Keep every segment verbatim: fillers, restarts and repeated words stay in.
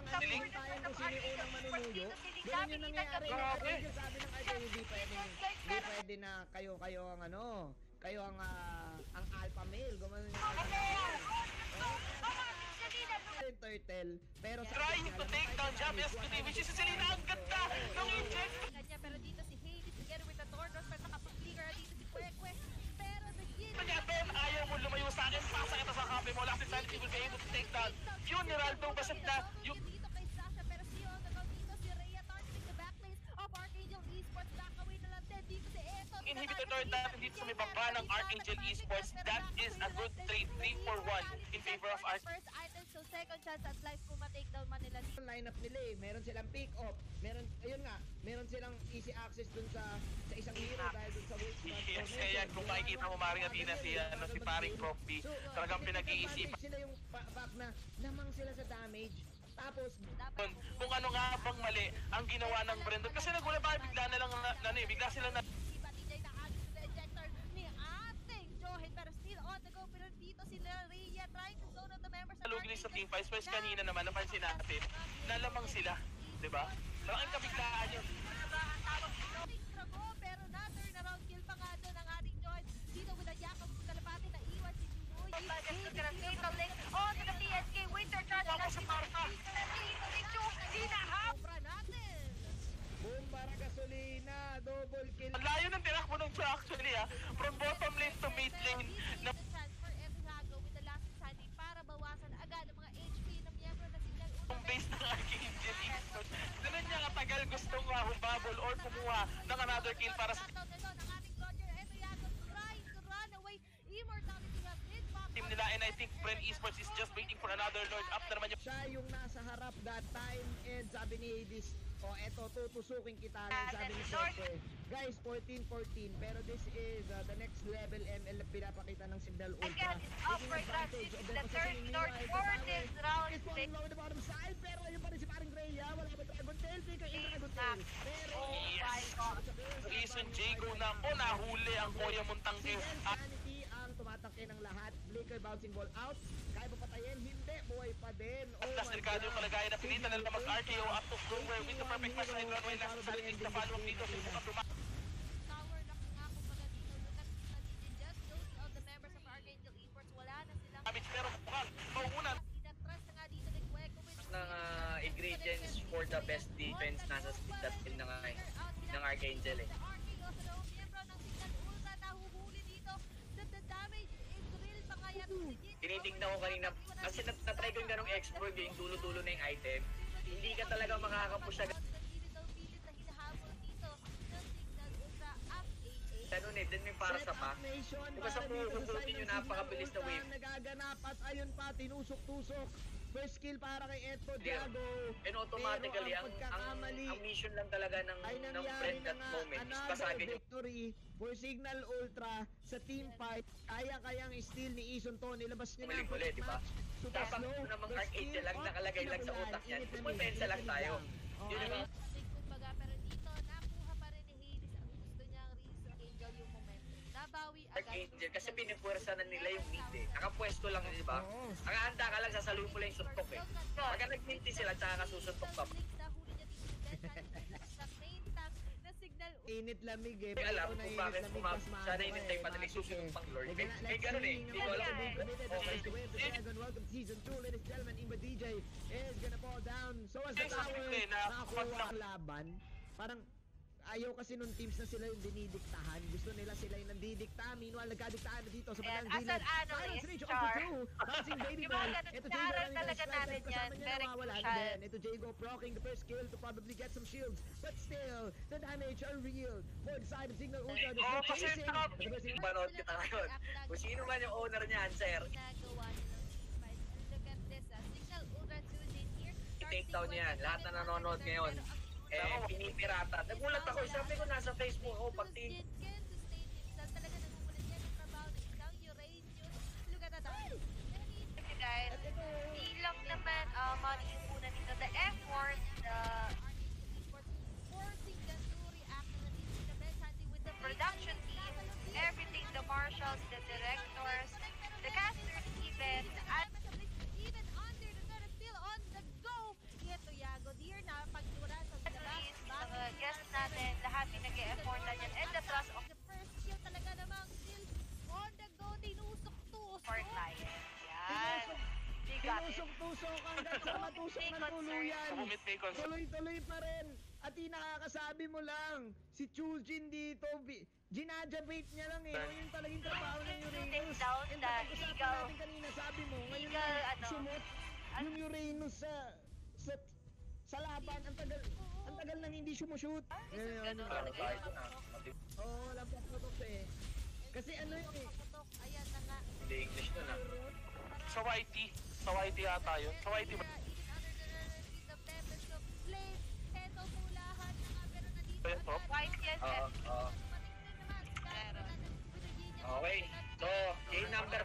ano, yung tayo kung sino yung unang manunuyo. Ganun yung nangyayari. Arkangel sabi ng Arkangel, hindi pwede, hindi pwede na kayo, kayo ang ano, kayo ang, uh, ang alpha male. Gumanon yung turtle, pero sa trying to take down Javier today, which is si Selena. Ang ganda ng inject. Kanya, pero dito si Hades together with the Tordos, pero nakapag-flicker dito si Kwekwe. Pero naging Kanya Ben, ayaw mo lumayo sa akin. Pasa kita sa kape mo. Last time he will be able to take down Funeral. Itong basag na yung dito kay Sasha, pero si Ono daw dito si Rhea targeting the backplace of Arkangel Esports. Back away na lang din dito si Eto. inhibitor turret natin dito sa may baba ng Arkangel Esports. That is a good trade. three for one in favor of Arkangel. First item, so second chance at life kung ma-take down man nila dito. Line up nila eh, meron silang pick off, meron, ayun nga, meron silang easy access dun sa sa isang hero dahil dun sa wave spot. Yes, ayan, kung makikita mo Maring Athena si, ano, si paring Prof B, talagang pinag-iisipan. Sila yung fact na lamang sila sa damage. Tapos, kung ano nga bang mali ang ginawa ng Brandon. Kasi nagulat pa, bigla na lang, na, na, bigla sila na... Iba D J na agad sa ejector ni ating Johin, pero still on the go. Pero dito sila Rhea trying to zone out the members. Nalugilis sa team fight. First kanina naman, napansin natin, na lamang sila. Diba? Malaking kabiglaan yun. Pero na-turn around kill pa nga doon ang ating Johin. Dito with a Jacob Kalapati na iwan si Junoy. Fatal link on to the T S K Winter Charge. Wala sa parka. Sobra natin. boom para gasolina, double kill. Ang layo ng tinakbo ng siya actually ah. From bottom lane to mid lane. Na Chance for Epihago with the last standing para bawasan agad ang mga H P ng miyembro na Cignal. ang base ng Arkangel Esports. Ganun niya katagal gustong uh, humabol or kumuha ng another kill para sa team nila, and I think Brand Esports is just waiting for another Lord up na naman yung Siya yung nasa harap that time, and sabi ni Hades, o oh, eto, tutusukin kita rin, sabi ni Sete. Guys, fourteen fourteen, pero this is uh, the next level M L na pinapakita ng Cignal Ultra. Again, it's up for grabs. This is the third Lord for this round. It's falling low in the bottom side, pero ayun pa rin si paring Rhea, wala ba Dragon Tail, pick yung Dragon Tail. Pero, yes! Reason Jago na o nahuli ang Koya Montangke. Sanity ang tumatangke ng lahat. Flicker bouncing ball out. Kaya ba patayin? Hindi. Buhay pa din. Oh At delikado yung kalagayan na pilitan na lang mag-R K O up to nowhere with the perfect match line runway last saling na follow-up dito sa mga tumak. Tower na nga po pala dito. Look at the just those of the members of Arkangel Esports. Wala na silang Damage pero mukhang mauunan. inatras na nga dito ni Kweko with ng uh, ingredients for the best defense nasa speed that skill ng, uh, ng Arkangel eh. Arkangel sa loob miyembro ng Cignal Ultra nahuhuli dito. The damage is real pa kaya Tinitignan ko kanina, kasi nat natry ko yung ganong exploit yung dulo-dulo na yung item. Hindi ka talaga makakapush agad. Ganun eh, din yung para sa pa. Diba sa puhugutin yung napakabilis na wave. Nagaganap at ayun pa, tinusok-tusok. First kill para kay Eto Diago. And automatically, ang, ang, ang mission lang talaga ng, ng friend that moment is basagin yung victory for Cignal Ultra sa team fight. Kaya-kayang steal ni Ison to. Nilabas niya na ang first match. Tapang namang Arkangel lang nakalagay lang sa utak niya. Pumensa lang tayo. Yun yung kumbaga, pero dito, nakuha pa rin ni Hades ang gusto niyang reason. Angel yung momentum. Nabawi agad. Arkangel, kasi pinipwersa na nila yung mid eh. Nakapwesto lang, di ba? Ang handa ka lang, sasaluhin mo lang yung suntok eh. Pagka nag-minty sila, tsaka kasusuntok pa. Nahuli niya dito si Ben sa main tank na Cignal. Init lamig eh. Hindi alam kung bakit sana inintay pa nila susunod pang Lord. May ganun eh. Hindi ko alam. Welcome to season two, ladies and gentlemen. Imba D J is gonna fall down. So as the tower nakakuha ang laban, parang ayaw kasi nung teams na sila yung dinidiktahan. Gusto nila sila yung nandidikta. Meanwhile, nagkadiktahan na dito sa bandang gilid. As an analyst, Char, yung mga ganun talaga natin yan. Very crucial. Ito Jago proccing the first kill to probably get some shields. But still, the damage are real. For the side of Cignal Ultra, there's no chasing. Panood kita ngayon. Kung sino man yung owner niyan, sir. Ginagawa nilang teamfight. Look at this. Cignal Ultra Tuesday here. I-take down niyan. Lahat na nanonood ngayon. Eh, pinipirata. Nagulat ako, sabi ko nasa Facebook ako, pati... Talaga nagugulat niya ng trabaho ng isang Uranius. Look at that. Okay guys, hindi lang naman uh, money yung una dito. The effort, the production team, everything, the marshals, the directors, the casters even, at even under the gun, still on the go. Yet Tinusok-tusok hanggang sa matusok ng tuluyan. Bumit may concern. Tuloy-tuloy pa rin. At nakakasabi mo lang, si Chujin dito, bi- ginajabate niya lang eh. O yung talagang trabaho ng Uranus. down And the pag-usapan Eagle. natin kanina, sabi mo, ngayon Eagle, lang ano, sumot yung Uranus sa, sa, sa laban. Ang tagal, ang tagal nang hindi sumushoot. Ngayon, Ganun Ano talaga. ba ito na? Oo, oh, walang paputok eh. Kasi ano yun eh, Paputok, ayan na nga. Hindi English na na. Sa Y T. Sa Y T yata yun. Sa Y T ba? Ito? White yes, Oo, yes. oo. Okay. So, game number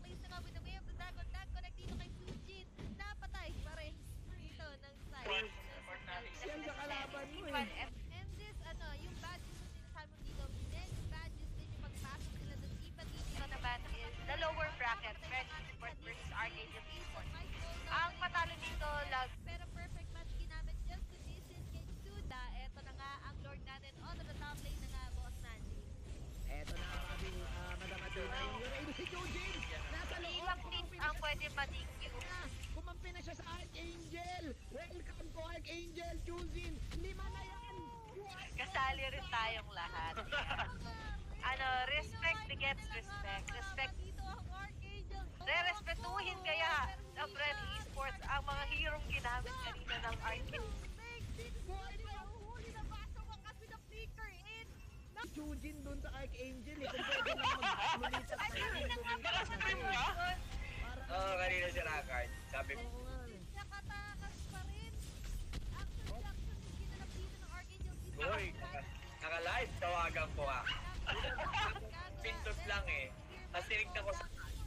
yan sa kalaban mo eh. And this, ano, yung badges na sinasabi mo dito, next badges din yung pagpasok nila doon. Iba dito naman is the lower bracket, Red Esports versus Arkangel Esports. Ang matalo dito, lag Pero perfect match ginamit just to visit kay Suda. Eto na nga ang Lord natin on the top lane na nga, Boss Manji. Eto na ang aming uh, Madam Athena, yung Uranus si Chujin. Nasa loob. ilang teams ang pwede ma-D Q. Kumampi na siya sa Arkangel. Welcome to Arkangel, Chujin. Lima na yan. Kasali rin tayong lahat. Ano, respect begets respect. Respect. Dito ang Arkangel. Re-respetuhin kaya ng Red Esports ang mga hirong ginamit kanina ng Arkangel. Chujin dun sa Arkangel eh. Kung pwede na mag-lumitas na yun. Nakasabim ka? Oo, kanina si Rakard. Sabi ko, Oo nga eh. Nakatakas pa rin. Action action yung ginanap dito ng Arkangel. Boy, naka- naka-live, tawagan ko ah. Pindot lang eh. Tapos tinignan ko sa...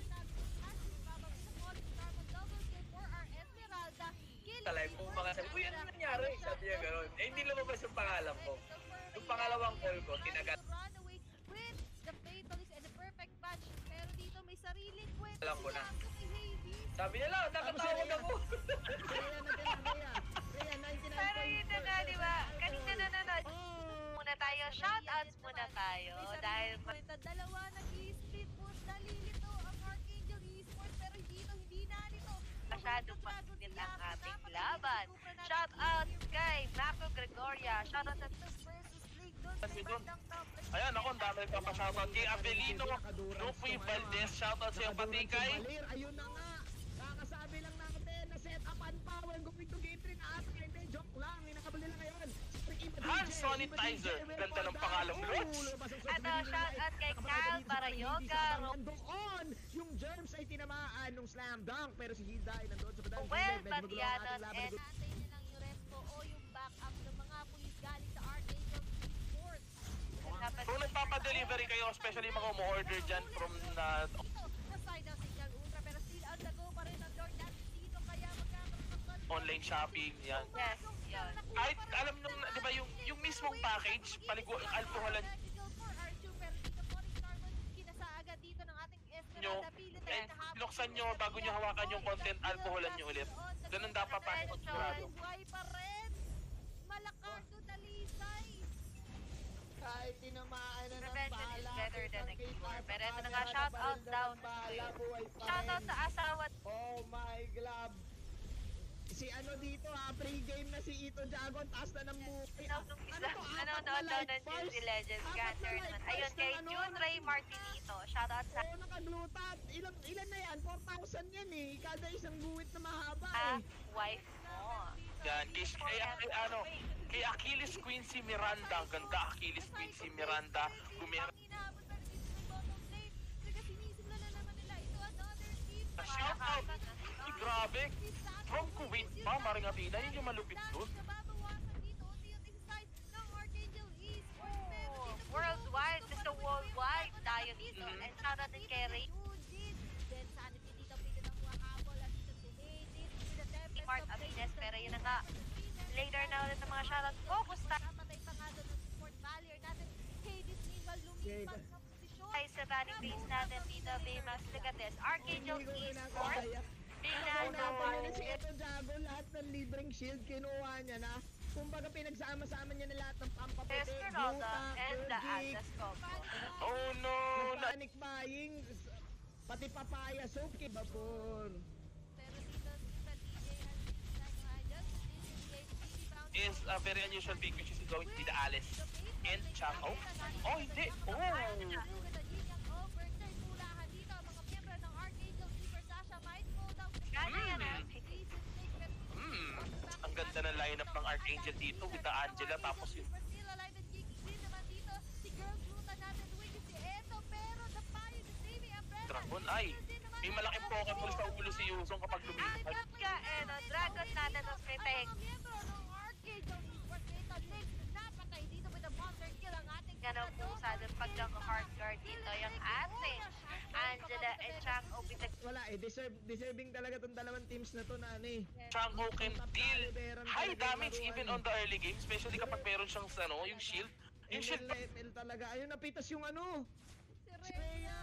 Sa live kung mga sabi, uy, ano nangyari? Sabi niya gano'n. Eh, hindi lumabas yung pangalan ko. Yung pangalawang call ko, tinagat. Runaway with the fatalist and the perfect match. Pero dito may sariling kwento. Alam ko na. Si Hades. Sabi niya lang, nakatawag ako. Rhea na din, Rhea. Rhea, ninety-nine Pero yun na nga, di ba? Kanina nanonood. Oh! Muna tayo, shoutouts muna tayo. May sariling Dahil kwento. Dalawa nag-i-split po. Nalilito ang Arkangel Esports. Pero dito, hindi na nito. masyadong mainit ang ating laban. Shoutout kay Marco Gregoria. Shoutout sa Kasi dun. Ayan, ako, ang dami nagpapashoutout kay Avelino, Rupi Valdez, shoutout sa'yo pati kay Ayun na nga. Kakasabi lang natin na set up and power. Going to game three na ata. Hindi, joke lang. Nakabali lang ngayon. Hand Sanitizer. Ganda ng pangalang Lutz. At uh, shoutout kay Kyle Barayoga. Nandoon, yung germs ay tinamaan nung slam dunk. Pero si Hilda ay nandoon sa padang. Well, Batianos and Natin nilang yung resto o yung backup ng mga pulis galing sa Arkangel Esports. Kung nagpapadelivery kayo, especially mga umu-order dyan from na Dito, sa side ng Cignal Ultra pero still on the go pa rin ang Lord natin dito kaya magkakaroon ng control. online shopping, yan. yes, yun. Kahit alam nung, di ba, yung, yung mismong package, paligo, alcoholan nyo, and binuksan nyo bago nyo hawakan yung content, alcoholan nyo ulit. Ganun dapat package sigurado. Buhay pa rin. Malakardo dalisay. Kahit tinamaan na ng Prevention is bala. better than a kitang-kita cure. sa Pero ito na camera nga, shout na out parinda daw. ng bala, buhay pa Shoutout rin. sa asawa. Oh my glove. Si ano dito ha, pre-game na si Ito Jagon, taas na ng buhay. Ikaw nung isa, to, apat nanonood na daw light ng bars? Juicy Legends Apat Gun na Tournament. light Ayun, bars kay ng ano, June Ray ng- Martinito. Shoutout sa Oo, nakaglutat. Ilan, ilan na yan? four thousand yan eh. Kada isang guwit na mahaba ah, eh. wife mo. Yan, kay, kay, kay, ano, kay Achilles Quincy Miranda, ang ganda Achilles Quincy Miranda, gumira. Shoutout! Ay, grabe! From Kuwait pa, Maring Athena, yun yung malupit dun. Oh, worldwide, Mister Worldwide tayo dito. Mhm. And shoutout din kay Ray Mart Avines. Pero yun na nga, later na ulit ng mga shoutout. Focus tayo tayo sa running base natin dito. Baymax Legates, Arkangel Esports. Bignan Ako mo. na si Ito Jagon, lahat ng libreng shield kinuha niya na. Kumbaga pinagsama-sama niya na lahat ng pampaputi, Esmeralda gluta, and the Urgix, Atlas Combo. Oh no! yung panic buying, pati papaya soap kay Vapor. Pero dito is a very unusual pick which is going to be the Alice and Chango. Oh, hindi! Oh! Hmm, ang ganda ng lineup ng Arkangel dito with the Angela tapos yung Dragon. Ay, may malaking Pokemon sa ulo si Yuzong kapag lumipad. Ka, eh, no, Dragon natin ang kritik. Ganun po sa atin pag hard guard dito yung ating Angela and Chango with the Wala eh, deserve, deserving talaga tong dalawang teams na to na ano eh. Chango can deal high damage even on the early game, especially kapag meron siyang ano, yung shield. Yung shield M L, M L talaga. Ayun, napitas yung ano. Si Rhea.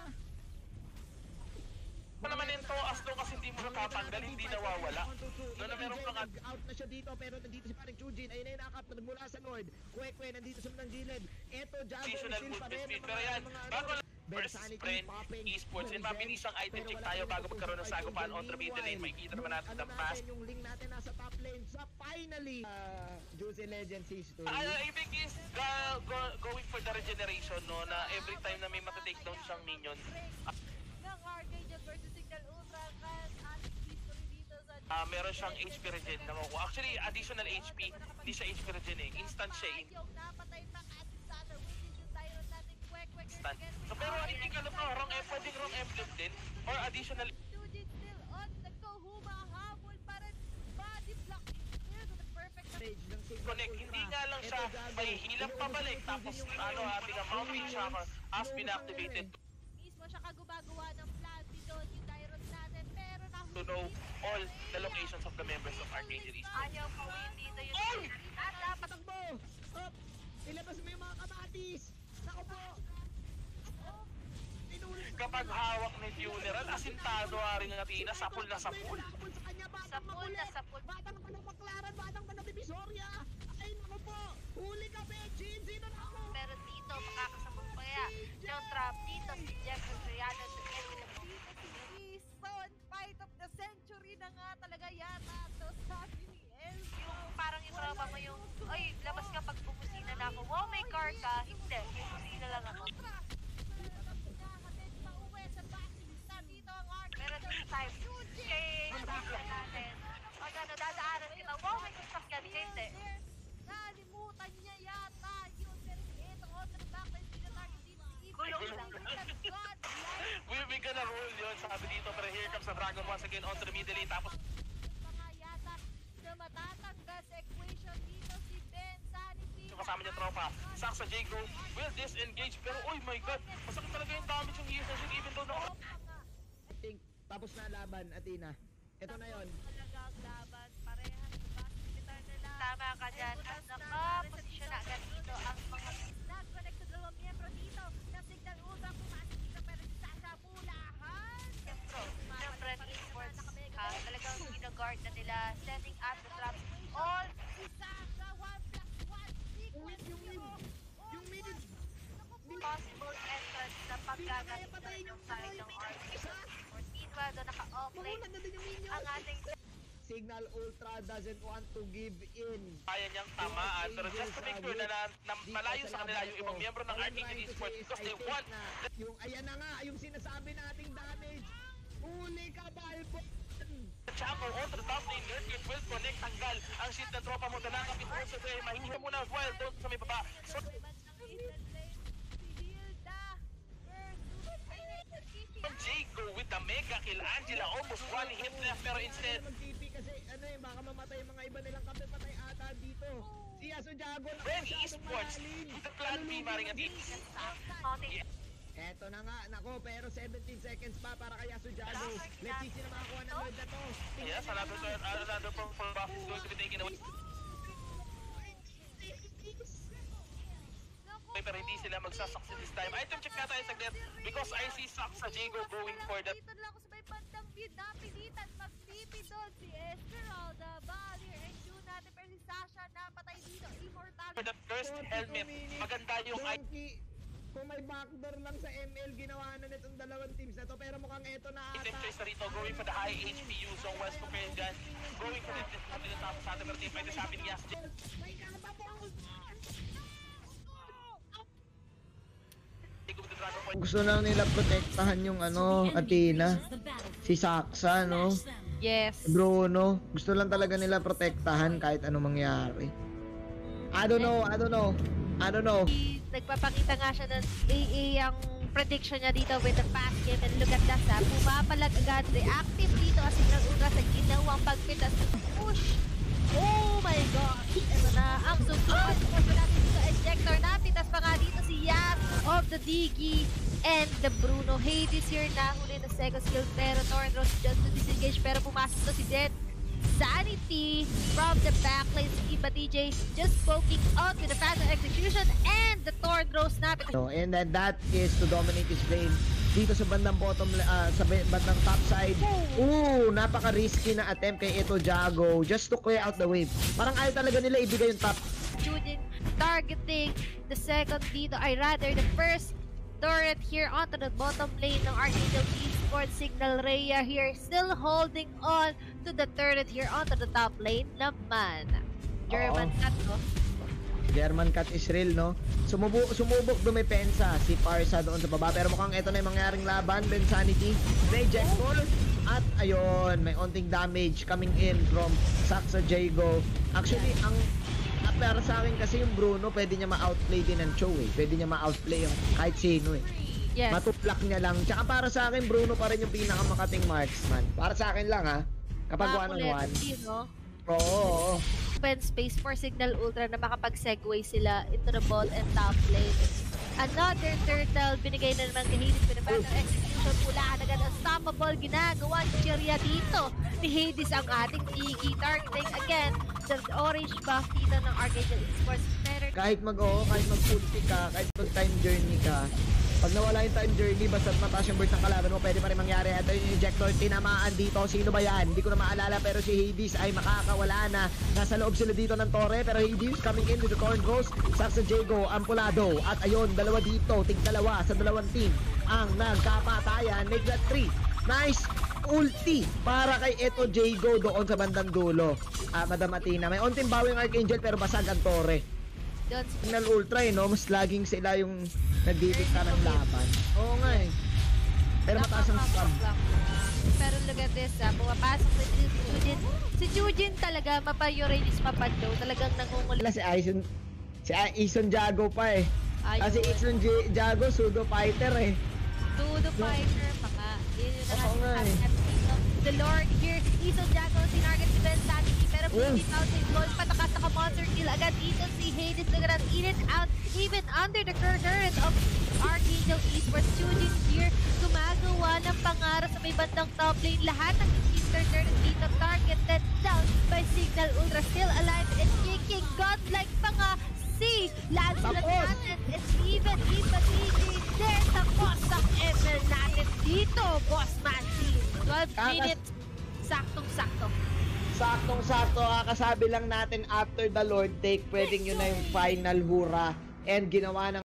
pa naman ito, as long as hindi mo natatanggal, hindi nawawala. No, na meron kang out na siya dito, pero nandito si parang Chujin. Ayun na yung nakap na nagmula sa Lord. Kwekwe, nandito sa mga gilid. Eto, Jago, seasonal Misil pa rin. multi-speed. Pero yan, bago lang first friend, Esports, and mabilisang item check tayo bago magkaroon ng sagupaan on the middle lane. Makikita naman natin the fast. Yung link natin nasa top lane sa finally, uh, Juicy Legends history. Ang ibig is uh, go, going for the regeneration, no, na every time na may matatake down siyang minion. ng Arkangel versus Cignal Ultra Cast at history dito sa Ah, uh, meron siyang H P regen na makukuha. Actually, additional H P, hindi siya H P regen eh. Instant siya eh. yung napatay pa at Saturn which is yung Tyron natin kwek kwek Instant. So, pero hindi ka alam mo, wrong eh, pwedeng wrong emblem din. Or additional Chujin still on the go, humahabol pa rin body block still to the perfect connect. Hindi nga lang siya may hilap pabalik. Tapos ano, ating ang mounting shocker has been activated mismo siya kagumagawa ng plan doon yung Tyron natin pero nahuli to know all the locations of the members of Arkangel Esports. ayaw po yun dito yung Oy! at dapat Takbo! Up! Ilabas mo yung mga kamatis! Nako po! Oh! Tinulit Kapag hawak ni Funeral, asintado nga rin ng Athena, sapul na sapul. Sapul sa kanya, batang Sapul na makulit! sapul. Batang pa ng Baklaran, batang pa ng Divisoria! Ay, nako po! Huli ka, Bechin! Sino na ako? pero dito makakasabog pa kaya yung trap dito si Jeffrey Riano sa Edwin mo. Season fight of the century na nga talaga yata to sabi ni Elmo. Yung parang itropa mo yung oy labas ka pag bumusina na ako wow may car ka hindi yung busina lang ako meron yung time kay sakyan natin pag ano dadaanan kita wow may sasakyan ka hindi Nalimutan niya yata yun pero ito other backline dito tayo dito gulong lang We'll be gonna roll yun, sabi dito. Pero here comes the Dragon once again onto the middle lane. Tapos mga yata na matatanggal sa equation dito si Ben Sanity yung kasama niya tropa, Sax sa Jago will disengage. Pero oh my god, masakit talaga yung damage yung E S S even though na I think, tapos na laban, Athena. Ito na yon. talagang laban parehas ba bitar nila tama ka dyan at nakaposisyon na agad dito ang mga nag-connect sa dalawang miyembro dito ng Cignal Ultra pumasok dito pero si Sasha Bulahan siyempre siyempre ni Esports ha talagang ginaguard na nila setting up the traps all si Sasha one plus one sequence Yung mid, yung mid, possible entrance na paggagamit ng side ng R P G or Inva doon naka-offlane mamulan na din yung minion. ang ating Cignal Ultra doesn't want to give in. kaya niyang tamaan. Pero just to make sure na, na, na malayo sa kanila yung ibang miyembro ng Arkangel Esports because they want Yung, ayan na nga, yung sinasabi nating damage. Huli ka, Balbo! Chapo onto the top lane. Nurkic will connect. Tanggal ang shield ng tropa mo. Dalakapit also there. Mahinga muna as well doon sa may baba. So, Jago with the mega kill. Angela almost one hit left pero instead Mag-T P kasi ano eh, baka mamatay yung mga iba nilang kape patay ata dito. Si Aso Jago na Ren masyadong Esports malalim. with the plan B maring atin. Noting Eto na nga, nako, pero seventeen seconds pa para kay Aso Jago. Let's see sino makakuha ng Lord na to. Yes, another turn, another for for buff is going to be taken away. Pero hindi sila magsasucceed this time. Item check nga tayo saglit because I see Sax sa Jago going for that. Dito lang ako sa may bandang mid, napilitan mag-T P doon si Esmeralda, Valier, and June natin pero si Sasha napatay dito, immortal. For that first helmet, maganda yung I Donkey, kung may backdoor lang sa M L, ginawa na nitong dalawang teams na to. Pero mukhang eto na ata. item choice na rito going for the high H P use on West Copenhagen. going for it. Sabi na tapos sa atin, pero team fight na sabi ni Yas. Gusto lang nila protektahan yung ano, Athena. Si Saksa, no? Yes. Bruno. Gusto lang talaga nila protektahan kahit anong mangyari. I don't know, I don't know. I don't know. Nagpapakita nga siya ng A A ang prediction niya dito with the fast game, and look at that, ha? Pumapalag agad, reactive dito as Cignal Ultra sa ginawang pagpitas. Push! Oh my gosh! Ito na ang susunod. Push natin dito, ejector na. Pitas pa nga dito si Yas of the Diggy and the Bruno. Hades here na huli na second skill, pero Tornros just to disengage, pero pumasok to si Dead Sanity from the backlane. Si Iba D J just poking out with the faster execution and the Tornros na. So, and then that is to dominate his lane dito sa bandang bottom, uh, sa bandang top side. Ooh, napaka-risky na attempt kay Eto Jago just to clear out the wave. Parang ayaw talaga nila ibigay yung top. Shooting, targeting the second dito, I rather the first turret here onto the bottom lane ng Arkangel Esports. Cignal Rhea here still holding on to the turret here onto the top lane naman. German Oo. cut, no? German cut is real, no? Sumubok, sumubok dumepensa si Parsa doon sa baba, pero mukhang ito na yung mangyaring laban. Ben Sanity, reject ball, at ayun, may onting damage coming in from Saksa Jago. Actually, ang at para sa akin kasi yung Bruno, pwede niya ma-outplay din ng Cho eh. Pwede niya ma-outplay yung kahit sino eh. Yes. Matuplak niya lang. Tsaka para sa akin, Bruno pa rin yung pinakamakating marksman. Para sa akin lang ha. Kapag one on one. No? Oo, oo. Open space for Cignal Ultra na makapag-segue sila into the ball and top lane. Another turtle, binigay na naman kay Hades with a better execution. Pulaan agad, unstoppable, ginagawa ni Cheria dito. Ni Hades ang ating Iggy, targeting again the orange buff dito ng Arkangel Esports. Kahit mag-oo, kahit mag-ulti ka, kahit mag-time journey ka, pag nawala yung time journey, basta't mataas yung burst ng kalaban mo, pwede pa rin mangyari. Ito yung ejector, tinamaan dito. Sino ba yan? Hindi ko na maalala, pero si Hades ay makakawala na. Nasa loob sila dito ng torre, pero Hades coming in with the torn rose. Saksa Jago, Ampulado. At ayun, dalawa dito, tig dalawa sa dalawang team ang nagkapatayan. Make that three. Nice ulti para kay Eto Jago doon sa bandang dulo. Ah, Madam Athena. May onting bawing Arkangel, pero basag ang torre. Cignal Ultra eh, no? Mas laging sila yung nagdidikta ng laban. Oo nga eh. Pero mataas ang scam. Pero look at this, ah, pumapasok na si Jujin. Si Jujin talaga, mapa-Uranus, mapadaw. Talagang nangungulila. Wala si Ison, si Ison Jago pa eh. Ayun. Kasi Ison J- Jago, pseudo fighter eh. Tudo fighter, mga. Yun yung Oo nga eh. The Lord here, Ison Jago, tinarget si Ben Sanity. Pero Oh. hindi outside goal, patakas naka-monster kill agad dito si Hades. Look at that, in and out, even under the current of Arkangel Esports. Jujin here, gumagawa ng pangarap sa may bandang top lane. Lahat ng Eastern turret dito targeted down by Cignal Ultra, still alive and kicking. Godlike pa nga si Lancelot Tapos. natin. It's even Iba D J. There's the boss ng M L natin dito, boss man team. twelve Kakas- minutes, saktong-sakto. Saktong-sakto, kakasabi lang natin after the Lord take, pwedeng yun na yung final hura. And ginawa ng